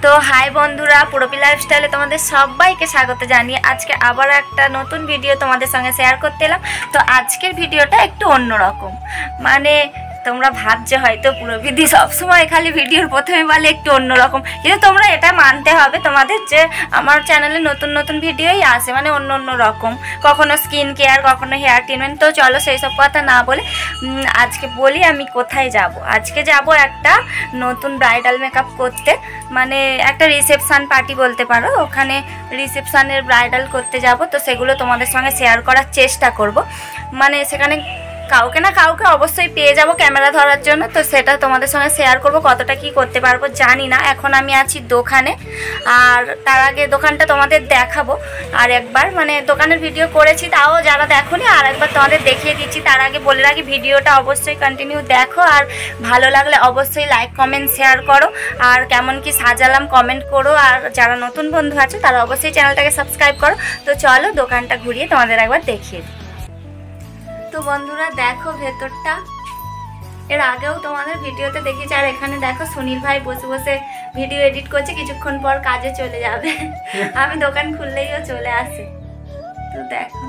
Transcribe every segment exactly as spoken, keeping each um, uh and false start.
तो हाई बंधुरा पुरपी लाइफस्टाइले तुम्हारे सबाइके स्वागत जानिए आज के आबार एक नतून भिडियो तुम्हारे संगे शेयर करते एलाम। तो आजकेर भिडियोटा एकटु अन्यरकम माने তোমরা ভাবছো হয়তো পুরোবিধি সবসময় খালি ভিডিওর প্রথমে বলে একটু অন্যরকম, কিন্তু তোমরা এটা মানতে হবে তোমাদের যে আমার চ্যানেলে নতুন নতুন ভিডিওই আসে মানে অন্য অন্য রকম, কখনো স্কিন কেয়ার কখনো হেয়ার ট্রিটমেন্ট। তো চলো সেই সব কথা না বলে আজকে বলি আমি কোথায় যাব। আজকে যাব একটা নতুন ব্রাইডাল মেকআপ করতে, মানে একটা রিসেপশন পার্টি বলতে পারো, ওখানে রিসেপশনের ব্রাইডাল করতে যাব। তো সেগুলো তোমাদের সঙ্গে শেয়ার করার চেষ্টা করব, মানে সেখানে কাউকে না কাউকে অবশ্যই পেয়ে যাব ক্যামেরা ধরার জন্য। তো সেটা তোমাদের সঙ্গে শেয়ার করব, কতটা কি করতে পারবো জানি না। এখন আমি আছি দোকানে, আর তার আগে দোকানটা তোমাদের দেখাবো আর একবার, মানে দোকানের ভিডিও করেছি তাও যারা দেখোনি আর একবার তোমাদের দেখিয়ে দিচ্ছি। তার আগে বলে রাখি ভিডিওটা অবশ্যই কন্টিনিউ দেখো, আর ভালো লাগলে অবশ্যই লাইক কমেন্ট শেয়ার করো, আর কেমন কি সাজালাম কমেন্ট করো, আর যারা নতুন বন্ধু আছে তারা অবশ্যই চ্যানেলটাকে সাবস্ক্রাইব করো। তো চলো দোকানটা ঘুরিয়ে তোমাদের একবার দেখিয়ে দিই। তো বন্ধুরা দেখো ভেতরটা, এর আগেও তোমাদের ভিডিওতে দেখেছি। আর এখানে দেখো সুনীল ভাই বসে বসে ভিডিও এডিট করছে, কিছুক্ষণ পর কাজে চলে যাবে। আমি দোকান খুললেইও চলে আসে। তো দেখো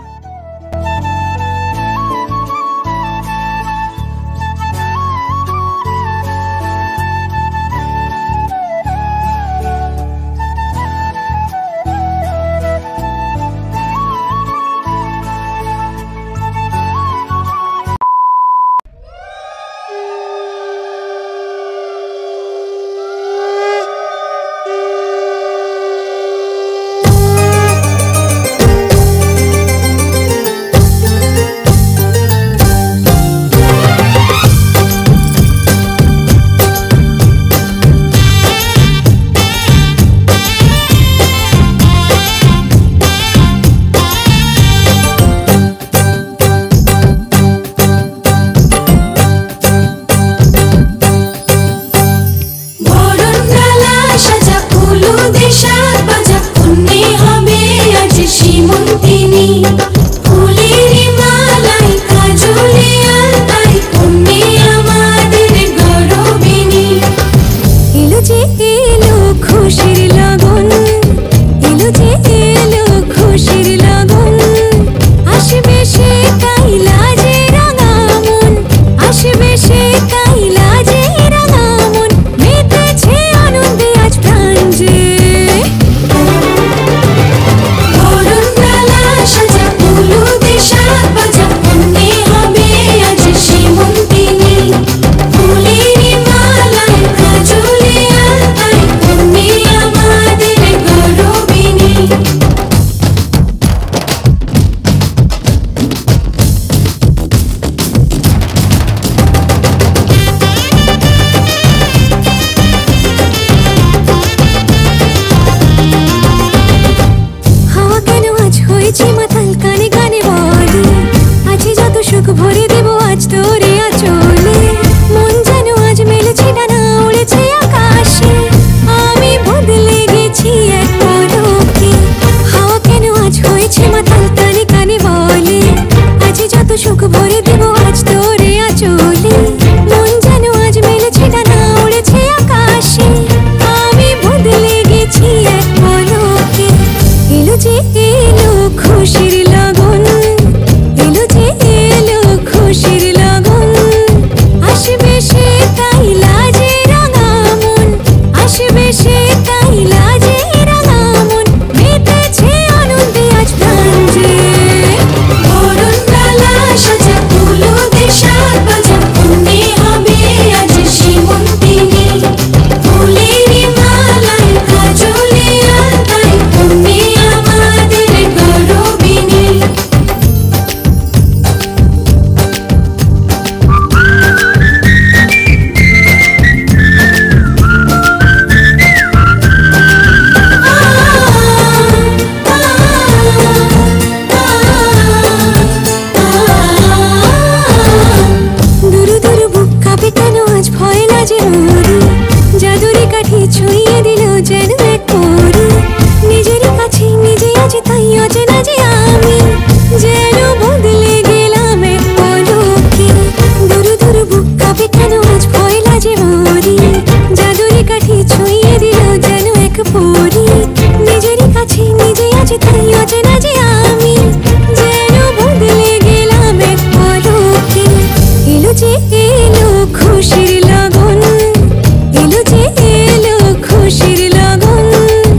পরি নিজেরই কাছে নিজে আছি তাই অচেনা যে আমি যেন বদলে গেলাম এক পলকে এলো যে এলো খুশির লগন এলো যে এলো খুশির লগন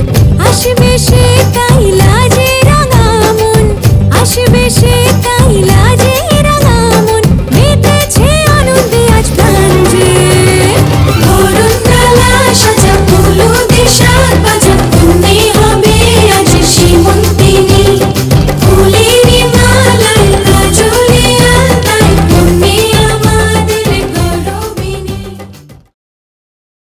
আসবে সে তাই লাজে রাঙা মন আসবে সে তাই